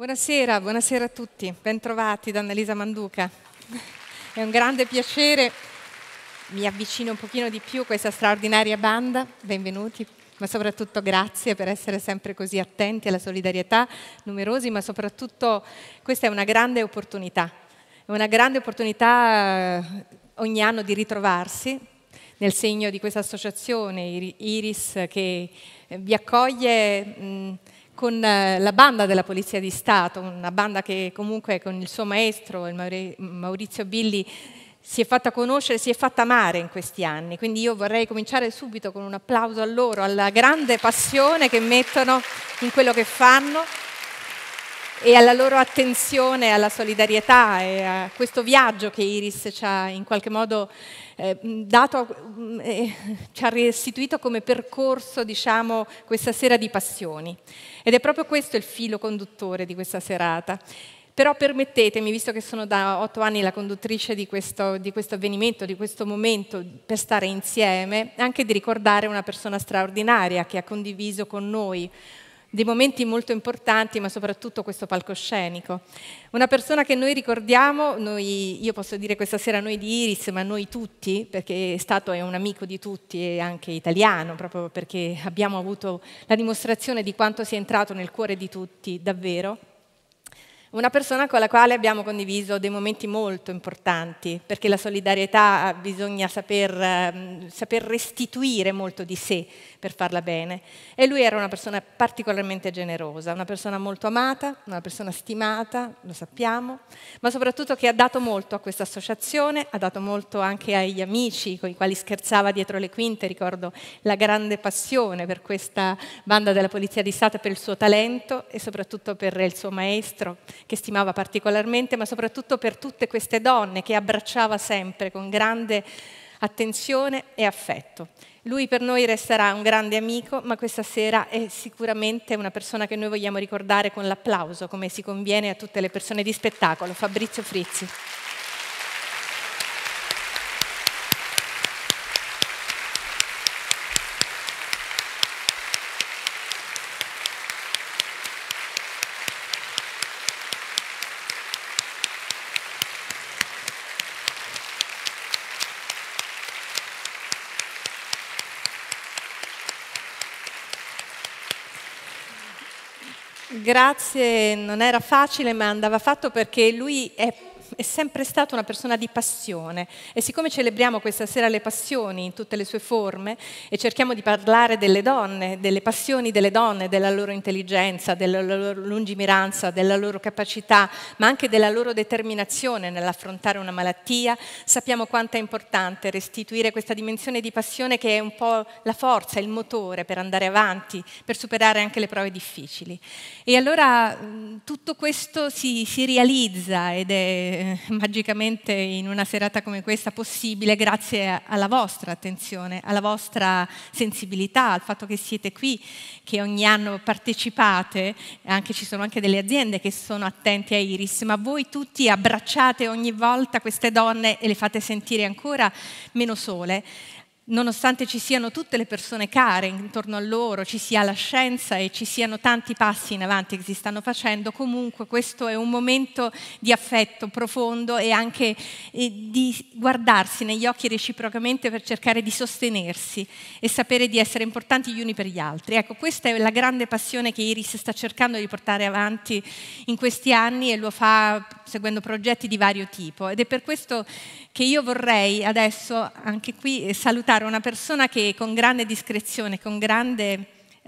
Buonasera, buonasera a tutti, bentrovati da Annalisa Manduca. È un grande piacere, mi avvicino un pochino di più a questa straordinaria banda, benvenuti, ma soprattutto grazie per essere sempre così attenti alla solidarietà, numerosi, ma soprattutto questa è una grande opportunità ogni anno di ritrovarsi nel segno di questa associazione Iris che vi accoglie con la banda della Polizia di Stato, una banda che comunque con il suo maestro, il Maurizio Billi, si è fatta conoscere, si è fatta amare in questi anni. Quindi io vorrei cominciare subito con un applauso a loro, alla grande passione che mettono in quello che fanno e alla loro attenzione alla solidarietà e a questo viaggio che Iris ci ha in qualche modo ci ha restituito come percorso, diciamo, questa sera di passioni. Ed è proprio questo il filo conduttore di questa serata. Però permettetemi, visto che sono da 8 anni la conduttrice di questo avvenimento, di questo momento per stare insieme, anche di ricordare una persona straordinaria che ha condiviso con noi dei momenti molto importanti, ma soprattutto questo palcoscenico. Una persona che noi ricordiamo, io posso dire questa sera noi di Iris, ma noi tutti, perché è un amico di tutti e anche italiano, proprio perché abbiamo avuto la dimostrazione di quanto sia entrato nel cuore di tutti, davvero. Una persona con la quale abbiamo condiviso dei momenti molto importanti, perché la solidarietà bisogna saper restituire molto di sé per farla bene. E lui era una persona particolarmente generosa, una persona molto amata, una persona stimata, lo sappiamo, ma soprattutto che ha dato molto a questa associazione, ha dato molto anche agli amici con i quali scherzava dietro le quinte. Ricordo la grande passione per questa banda della Polizia di Stato, per il suo talento e soprattutto per il suo maestro, che stimava particolarmente, ma soprattutto per tutte queste donne che abbracciava sempre con grande attenzione e affetto. Lui per noi resterà un grande amico, ma questa sera è sicuramente una persona che noi vogliamo ricordare con l'applauso, come si conviene a tutte le persone di spettacolo, Fabrizio Frizzi. Grazie, non era facile, ma andava fatto perché lui è sempre stata una persona di passione e siccome celebriamo questa sera le passioni in tutte le sue forme e cerchiamo di parlare delle donne, delle passioni delle donne, della loro intelligenza, della loro lungimiranza, della loro capacità, ma anche della loro determinazione nell'affrontare una malattia, sappiamo quanto è importante restituire questa dimensione di passione che è un po' la forza, il motore per andare avanti, per superare anche le prove difficili. E allora tutto questo si realizza ed è magicamente in una serata come questa possibile grazie alla vostra attenzione, alla vostra sensibilità, al fatto che siete qui, che ogni anno partecipate, ci sono anche delle aziende che sono attente a Iris, ma voi tutti abbracciate ogni volta queste donne e le fate sentire ancora meno sole. Nonostante ci siano tutte le persone care intorno a loro, ci sia la scienza e ci siano tanti passi in avanti che si stanno facendo, comunque questo è un momento di affetto profondo e anche di guardarsi negli occhi reciprocamente per cercare di sostenersi e sapere di essere importanti gli uni per gli altri. Ecco, questa è la grande passione che Iris sta cercando di portare avanti in questi anni e lo fa seguendo progetti di vario tipo. Ed è per questo che io vorrei adesso anche qui salutare una persona che con grande discrezione, con grande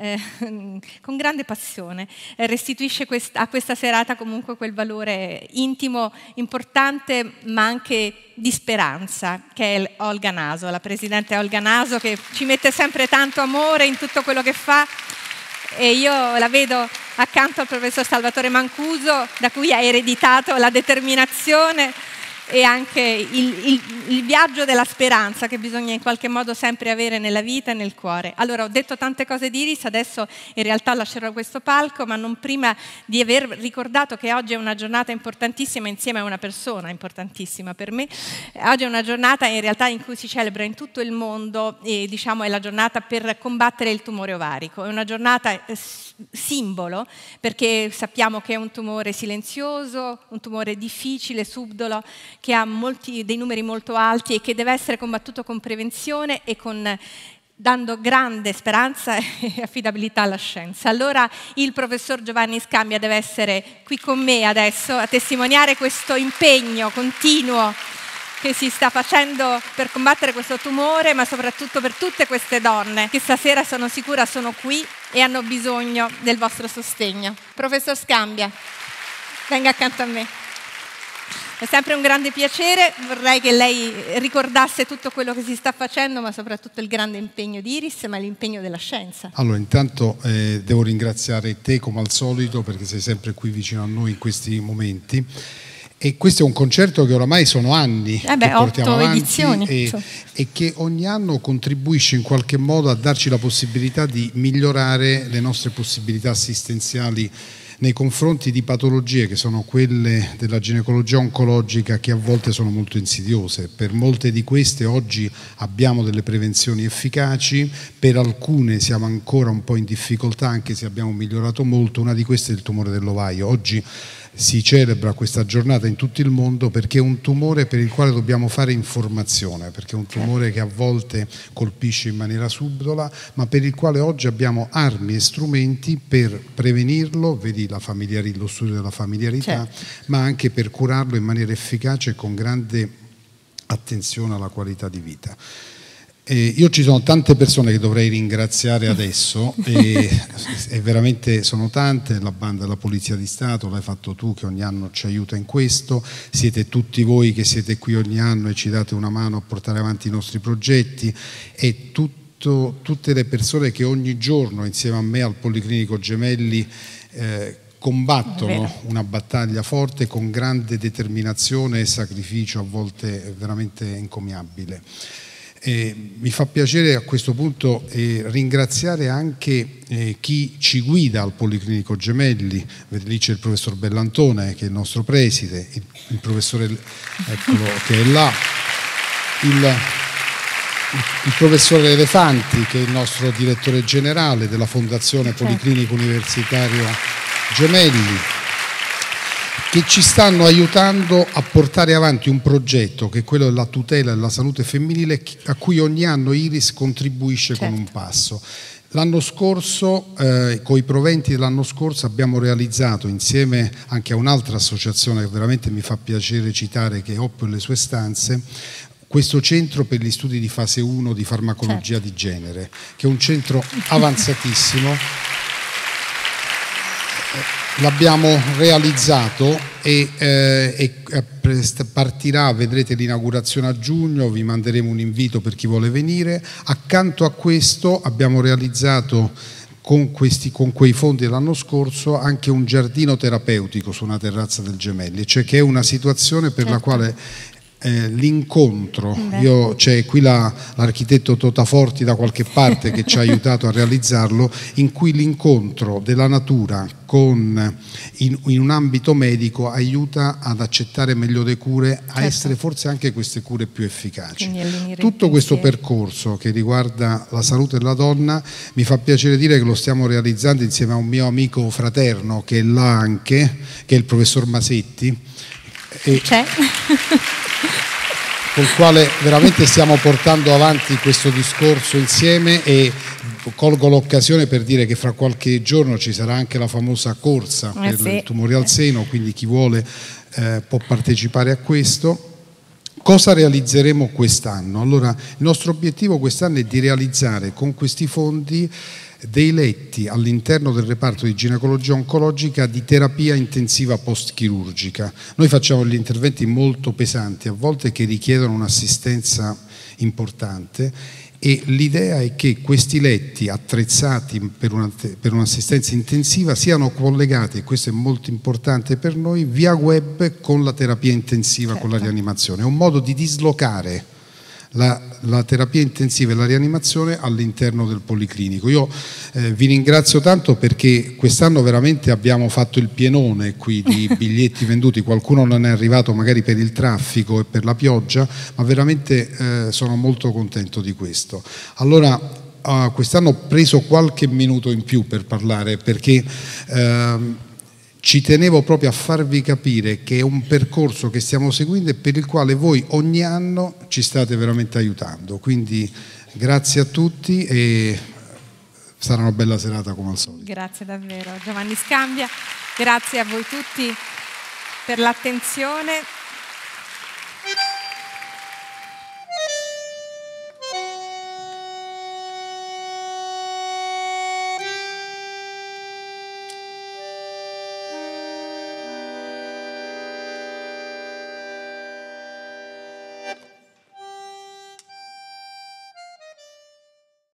passione restituisce a questa serata comunque quel valore intimo, importante, ma anche di speranza, che è Olga Naso, la presidente Olga Naso, che ci mette sempre tanto amore in tutto quello che fa. E io la vedo accanto al professor Salvatore Mancuso, da cui ha ereditato la determinazione e anche il viaggio della speranza che bisogna in qualche modo sempre avere nella vita e nel cuore. Allora, ho detto tante cose di Iris, adesso in realtà lascerò questo palco, ma non prima di aver ricordato che oggi è una giornata importantissima insieme a una persona importantissima per me. Oggi è una giornata in realtà in cui si celebra in tutto il mondo e diciamo è la giornata per combattere il tumore ovarico. È una giornata simbolo, perché sappiamo che è un tumore silenzioso, un tumore difficile, subdolo, che ha dei numeri molto alti e che deve essere combattuto con prevenzione e dando grande speranza e affidabilità alla scienza. Allora il professor Giovanni Scambia deve essere qui con me adesso a testimoniare questo impegno continuo che si sta facendo per combattere questo tumore, ma soprattutto per tutte queste donne che stasera, sono sicura, sono qui e hanno bisogno del vostro sostegno. Professor Scambia, venga accanto a me. È sempre un grande piacere, vorrei che lei ricordasse tutto quello che si sta facendo, ma soprattutto il grande impegno di Iris, ma l'impegno della scienza. Allora, intanto devo ringraziare te come al solito, perché sei sempre qui vicino a noi in questi momenti. E questo è un concerto che oramai sono anni che portiamo 8 avanti edizioni, e che ogni anno contribuisce in qualche modo a darci la possibilità di migliorare le nostre possibilità assistenziali nei confronti di patologie che sono quelle della ginecologia oncologica, che a volte sono molto insidiose. Per molte di queste oggi abbiamo delle prevenzioni efficaci, per alcune siamo ancora un po' in difficoltà, anche se abbiamo migliorato molto. Una di queste è il tumore dell'ovaio. Oggi si celebra questa giornata in tutto il mondo perché è un tumore per il quale dobbiamo fare informazione, perché è un tumore che a volte colpisce in maniera subdola, ma per il quale oggi abbiamo armi e strumenti per prevenirlo, vedi lo studio della familiarità, certo, ma anche per curarlo in maniera efficace e con grande attenzione alla qualità di vita. Io ci sono tante persone che dovrei ringraziare adesso e veramente sono tante, la banda della Polizia di Stato, l'hai fatto tu che ogni anno ci aiuta in questo, siete tutti voi che siete qui ogni anno e ci date una mano a portare avanti i nostri progetti, e tutte le persone che ogni giorno insieme a me al Policlinico Gemelli combattono una battaglia forte con grande determinazione e sacrificio, a volte veramente encomiabile. Mi fa piacere a questo punto ringraziare anche chi ci guida al Policlinico Gemelli. Lì c'è il professor Bellantone, che è il nostro preside, il professore, eccolo, che è là, il professore Elefanti, che è il nostro direttore generale della Fondazione Policlinico Universitario Gemelli, che ci stanno aiutando a portare avanti un progetto che è quello della tutela della salute femminile, a cui ogni anno Iris contribuisce, certo, con un passo. L'anno scorso, con i proventi dell'anno scorso, abbiamo realizzato, insieme anche a un'altra associazione che veramente mi fa piacere citare, che è Oppio e le sue stanze, questo centro per gli studi di fase 1 di farmacologia, certo, di genere, che è un centro avanzatissimo. L'abbiamo realizzato e partirà, vedrete l'inaugurazione a giugno, vi manderemo un invito per chi vuole venire. Accanto a questo abbiamo realizzato con quei fondi dell'anno scorso anche un giardino terapeutico su una terrazza del Gemelli, cioè che è una situazione per, certo, la quale l'incontro, c'è qui l'architetto Totaforti da qualche parte che ci ha aiutato a realizzarlo, in cui l'incontro della natura in un ambito medico aiuta ad accettare meglio le cure, a, certo, essere forse anche queste cure più efficaci. Tutto questo percorso che riguarda la salute della donna, mi fa piacere dire che lo stiamo realizzando insieme a un mio amico fraterno che è là anche, che è il professor Masetti, c'è col quale veramente stiamo portando avanti questo discorso insieme, e colgo l'occasione per dire che fra qualche giorno ci sarà anche la famosa corsa per il tumore al seno, quindi chi vuole può partecipare a questo. Cosa realizzeremo quest'anno? Allora, il nostro obiettivo quest'anno è di realizzare con questi fondi dei letti all'interno del reparto di ginecologia oncologica di terapia intensiva post-chirurgica. Noi facciamo gli interventi molto pesanti, a volte che richiedono un'assistenza importante, e l'idea è che questi letti attrezzati per un'assistenza intensiva siano collegati, e questo è molto importante per noi, via web con la terapia intensiva, certo, con la rianimazione. È un modo di dislocare la terapia intensiva e la rianimazione all'interno del Policlinico. Io vi ringrazio tanto perché quest'anno veramente abbiamo fatto il pienone qui di biglietti venduti, qualcuno non è arrivato magari per il traffico e per la pioggia, ma veramente sono molto contento di questo. Allora quest'anno ho preso qualche minuto in più per parlare, perché ci tenevo proprio a farvi capire che è un percorso che stiamo seguendo e per il quale voi ogni anno ci state veramente aiutando. Quindi grazie a tutti e sarà una bella serata come al solito. Grazie davvero Giovanni Scambia, grazie a voi tutti per l'attenzione.